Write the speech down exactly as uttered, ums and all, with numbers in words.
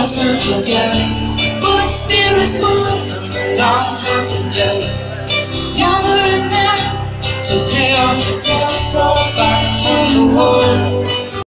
doesn't forget, but spirits move from the long happy day, gathering there to pay off the debt brought back from the wars.